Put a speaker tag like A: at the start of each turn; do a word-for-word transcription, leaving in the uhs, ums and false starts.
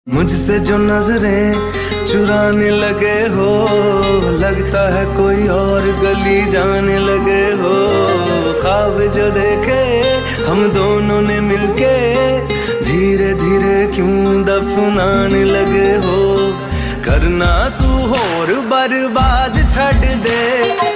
A: मुझसे जो नजरें चुराने लगे हो, लगता है कोई और गली जाने लगे हो। ख्वाब जो देखे हम दोनों ने मिलके, धीरे धीरे क्यों दफनाने लगे हो। करना तू होर बर्बाद छड़ दे।